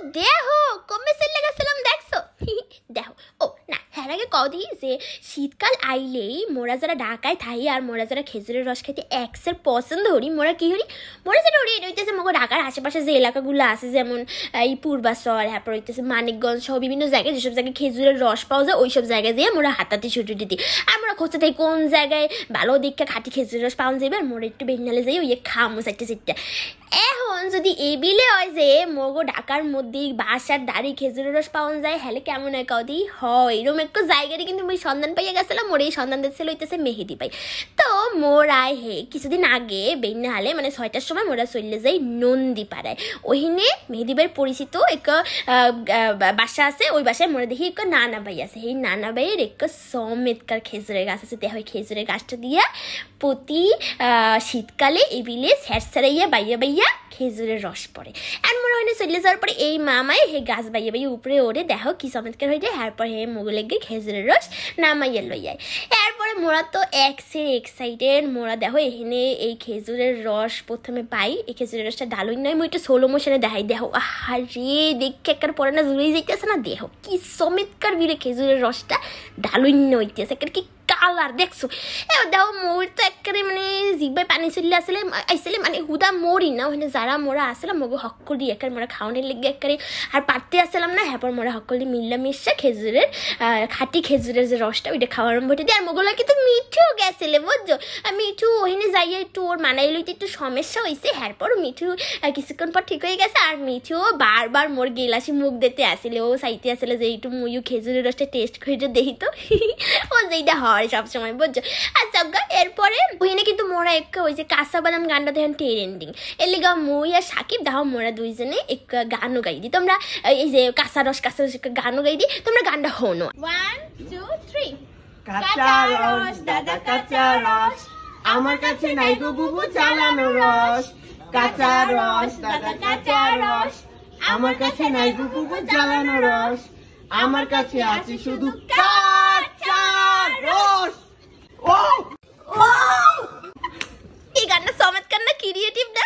দেখো কমে চলে গেছিলাম দেখছো দেখো ও না হ্যাঁ আগে কদি যে শীতকাল আইলেই মোরা যারা ঢাকায় থাই আর মোরা যারা খেজুরের রস খেতে এক্সের পছন্দ করি মোরা কি করি মোরা যেটা করি এটা হইতেছে মগো ঢাকার আশেপাশে যে এলাকাগুলো আছে যেমন এই পূর্বাচল তারপর হইতেছে মানিকগঞ্জ সহ বিভিন্ন জায়গায় যেসব জায়গায় খেজুরের রস পাওয়া যায় ওইসব জায়গায় যেয়ে মোরা হাতাতে ছুটি দিতি আর মোরা খুঁজতে থাকি কোন জায়গায় ভালো দীক্ষা খাঁটি খেজুরের রস পাওয়া যাবে আর মোরা একটু বেঙ্গালে যাই ওই খামো চারটে চারটে এখন যদি এই বিলে হয় যে মগো ঢাকার মধ্যে বাসার দাঁড়ি খেজুরের রস পাওয়া যায় হলে কেমন হয় কদি হয় এরকম একটু জায়গায় কিন্তু আমি সন্ধান পাইয়া গেছিলাম মোর এই সন্ধান দিচ্ছিল হইতেছে মেহেদি পাই তো মোরাই হে কিছুদিন আগে বেইনে হালে মানে 6টার সময় মোরা চলে যাই নন্দী পাড়ায় ওইখানে মেহেদি ভাইয়ের পরিচিত এক বাসা আছে ওই বাসায় মোরা দেখি এক নানা ভাই আছে এই নানা ভাইয়ের এক সমেতকার খেজুরের গাছ আছে দেখো খেজুরের গাছটা দিয়া প্রতি শীতকালে এই বিলে স্যার স্যারাইয়া বাইয়া বাইয়া খেজুরের রস পড়ে আর মোরা ওখানে চলে যাওয়ার পরে এই মামাই হে গাছ বাইয়া বাইয়া উপরে ওরে দেখো কি চমৎকার হয়ে যায় এরপর হে মোগলে গিয়ে খেজুরের রস নামাইয়া লই যায় এরপরে মোরা তো এক্সাইটেড মোরা দেখো এখানে এই খেজুরের রস প্রথমে পাই এই খেজুরের রসটা ডালুই নয় মই একটু সোলো মোশনে দেখাই দেখো আরে দেখে একার পরে না জুড়েই যাইতেছে না দেখো কি চমৎকার বিলে খেজুরের রসটা ডালুই নইতেছে একার কি কালার দেখছো এবার দেখো মোর তো একেবারে মানে জিব্বাই পানি চলে আসলে মানে হুদা মরি না ওখানে যারা মোরা আসলে মগো হক্কলি একার মোরা খাওয়ানোর লেগে একেবারে আর পারতে আসলাম না হ্যাঁ পর মোরা হক্কলি মিল্লা মিশা খেজুরের খাঁটি খেজুরের যে রসটা ওইটা খাওয়ার আরম্ভ দিয়ে আর মোগুলা কিন্তু মিঠুও গেছিলে বুঝছো মিঠু ওখানে যাইয়া একটু ওর মানাই লইতে একটু সমস্যা হয়েছে হ্যাঁ পর মিঠু কিছুক্ষণ পর ঠিক হয়ে গেছে আর মিঠুও বারবার মোর গেলাসি মুখ দিতে আসলে ও চাইতে আসলে যে একটু মুইও খেজুরের রসটা টেস্ট করে দেখি তো ও যেইটা হয় সবসময় বুঝছো আচ্ছা এরপরে ওইখানে কিন্তু মোরা এক ওই যে কাঁচা বাদাম গানটা দেখেন ট্রেন্ডিং এর লিগা মই আর সাকিব দেখো মোরা দুইজনে এক গানও গাই দিই তোমরা এই যে কাঁচা রস গানও গাই দিই তোমরা গানটা হনো 1 2 3 কাঁচা রস দাদা কাঁচা রস আমার কাছে নাই গো বুবু চালানো রস কাঁচা রস দাদা কাঁচা রস আমার কাছে নাই গো বুবু চালানো রস আমার কাছে আছে শুধু কাঁচা রস ও এই গানটা চমৎকার না ক্রিয়েটিভ না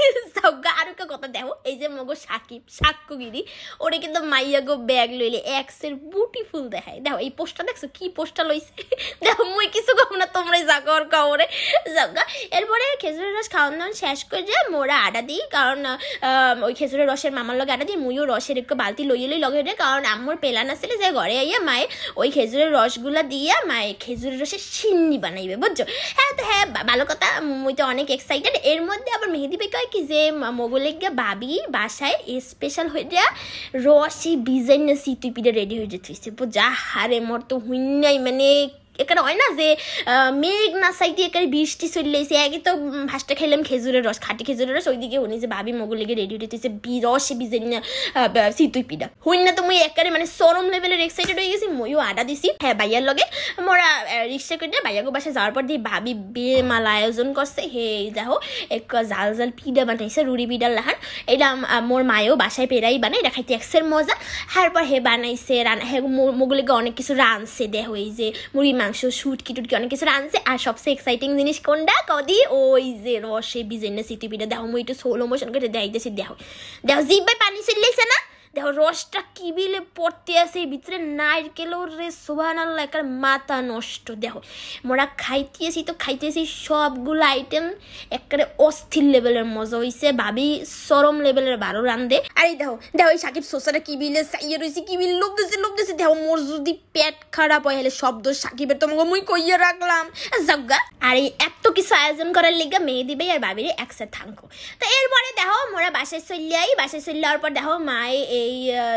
আরো কথা দেখো এই যে মগো সাকিব সাক্ষ্যগিরি ওরে কিন্তু মাইয়া গো ব্যাগ লইলে এক্সের বিউটিফুল দেখায় দেখো এই পোস্টটা দেখছো কি পোস্টটা লইছে দেখো মুই কিছু কম না তোমরাই যাকো ওর কাউরে যাগা এরপরে খেজুরের রস খাওয়ান দাওয়ান শেষ করে যে মোরা আডা দিই কারণ ওই খেজুরের রসের মামার লগে আডা দিই মুইও রসের একটু বালতি লইয়ে লগে রে কারণ আম্মুর পেলান আসলে যে ঘরে আইয়া মায়ে ওই খেজুরের রসগুলা দিয়া মায়ে খেজুরের রসের সিন্নি বানাইবে বুঝছো হ্যাঁ তো হ্যাঁ ভালো কথা মুই তো অনেক এক্সাইটেড এর মধ্যে আবার মেহেদি ভাই কয় কি যে মোগলে গিয়ে বাবি বাসায় স্পেশাল হয়ে যা রসি ডিজাইন না সিতুই পিঠে রেডি হয়ে যেতেছে যা হারে মোর তো হুইনাই মানে এখানে হয় না যে মেঘ না সাইডে এখানে বৃষ্টি চলে এসে আগে তো ভাসটা খেলাম খেজুরের রস খাঁটি খেজুরের রস ওইদিকে উনি যে ভাবি মগল লেগে রেডি হইতেছে রসে বিজেন না সিতুই পিঠা হইন না তো মুই একেবারে মানে চরম লেভেলের এক্সাইটেড হয়ে গেছি মইও আডা দিছি হ্যাঁ ভাইয়ার লগে মোরা রিক্সা করে ভাইয়াগো বাসায় যাওয়ার পর দিয়ে ভাবি বেমালা আয়োজন করছে হে দেখো এক জাল জাল পিঠা বানাইছে রুড়ি পিঠার লাহান এটা মোর মায়েও বাসায় পেরাই বানাই এটা খাইতে এক্সের মজা তারপর হে বানাইছে রান্না হ্যাঁ মোগলেগে অনেক কিছু রাঁধছে দেখো এই যে মুড়ি মাংস শুটকি টুটকি অনেক কিছু রাঁধছে আর সবচেয়ে এক্সাইটিং জিনিস কোনটা কদি ওই যে রসে বিজেনে সিটি পিঠা দেখো মুই একটু সোলো মোশন করে দেখাইতেছি দেখো দেখো জিব্বাই পানি চিল্লাইছে না দেখো রসটা কি বিলে পড়তে আছে ভিতরে নারকেল রে সুবহানাল্লাহ একার মাথা নষ্ট দেখো মোরা খাইতেছি তো খাইতেছি সবগুলো আইটেম একেবারে অস্থির লেভেলের মজা হয়েছে ভাবি চরম লেভেলের ভালো রান্ধে আর এই দেখো দেখো এই সাকিব সোসাটা কি বিলে চাইয়ে রয়েছে কি বিল লোভ দিছে দেখো মোর যদি পেট খারাপ হয় হলে শব্দ সাকিবের তোমাকে মুই কইয়া রাখলাম জগা আর এই এত কিছু আয়োজন করার লেগে মেহেদি ভাই আর ভাবির একসাথে থাকো তো এরপরে দেখো মোরা বাসায় চলে যাওয়ার পর দেখো মায়ে এই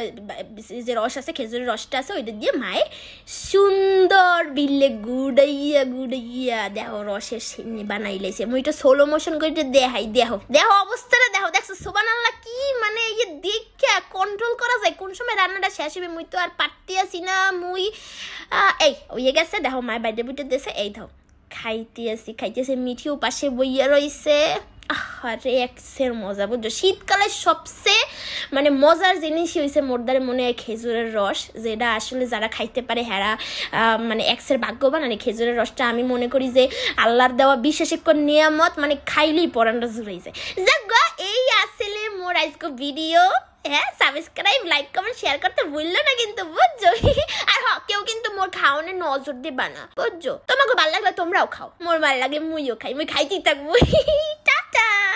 যে রস আছে খেজুরের রসটা আছে ওইটা দিয়ে মায়ে সুন্দর বিলে গুড়াইয়া দেখো রসের সিন্নি বানাই লাইছে মুই তো সোলো মোশন করে দেখাই দেখো অবস্থাটা দেখছো সুবহানাল্লাহ কি মানে এই দেখে কন্ট্রোল করা যায় কোন সময় রান্নাটা শেষ হবে মুই তো আর পারতে আসি না মুই এই ওইয়ে গেছে দেখো মায়ের বাইরে বুটে দিয়েছে এই দাও খাইতেছি মিঠিও পাশে বইয়া রয়েছে আরে এক্সের মজা বুঝছো শীতকালে সবচেয়ে মানে মজার জিনিসই হয়েছে মোরদারে মনে হয় খেজুরের রস যেটা আসলে যারা খাইতে পারে হেরা মানে এক্সের ভাগ্যবান আর খেজুরের রসটা আমি মনে করি যে আল্লাহর দেওয়া বিশেষ এক নিয়ামত মানে খাইলেই পরানটা জুড়াই যায় যাক এই আসলে মোর আজকে ভিডিও হ্যাঁ সাবস্ক্রাইব লাইক কমেন্ট শেয়ার করতে ভুললো না কিন্তু বুঝছো। আর কেউ কিন্তু মোর খাওয়ানোর নজর দিবা না বুঝছো। তোমাকে ভালো লাগলে তোমরাও খাও, মোর ভালো লাগে মুইও খাই, মুই খাইতেই থাকবো। টাটা।